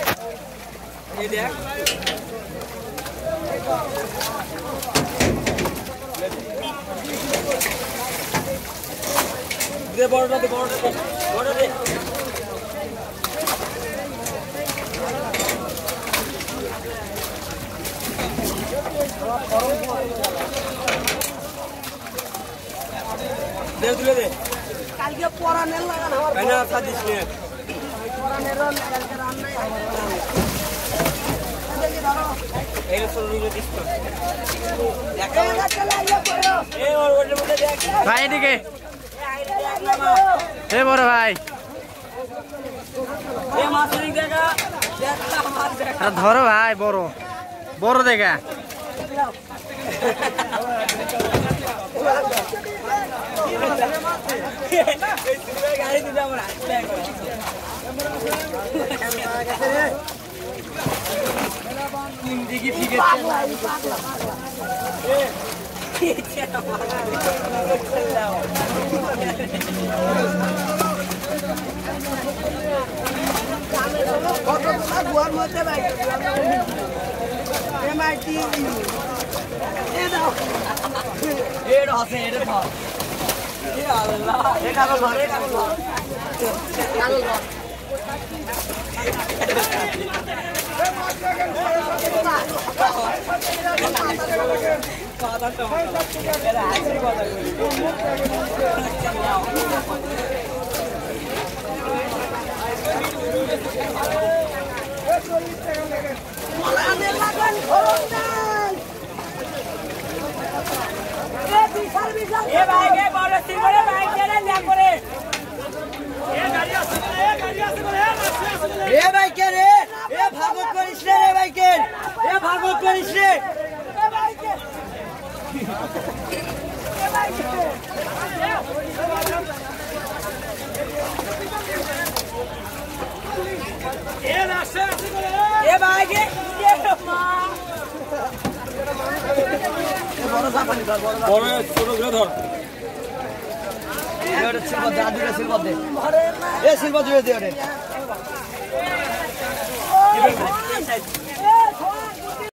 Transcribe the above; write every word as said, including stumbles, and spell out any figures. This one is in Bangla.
এই দেখ দে বড়টা দে বড়টা দে বড়টা দে দে তুলে দে কালকে পরানের লাগান আমার কেন সাদিস নে পরানের কালকে রান নাই এই সরুরে দিস তো দেখ এই চলে আইয়া পড়ো এই ওর ওর মধ্যে দেখ ভাই এদিকে এ বড় ভাই এই মাছরি দেখা দেখা মাছ দেখা আরে ধরো ভাই বড় বড় দেখা গাড়ি দিতে আমরা জিন্দেগি ঠিক আছে গুয়ার মধ্যে ভাই এমআইটি এ দাও এর আছে এর ধর এ আল্লাহ এ কাগজ ধর এ কাগজ ধর কাগজ ধর পাতা তো এর আছে কথা পরানের লাগান খরচ নাই এ বিশাল বিশাল এ ভাই কে বড় সিল করে ভাই কেন না করে এ ভাই কে রে এ ভাগত করিস রে রে ভাই কে এ ভাগত করিস রে এ ভাই কে এ ভাই কে এ রাশে এ ভাই কে এ মা বড় জাপানি ধর বড় বড় ছোট করে ধর এটা সিলভার দে আদিরা সিলভার দে এ সিলভার দিয়ে দে রে এ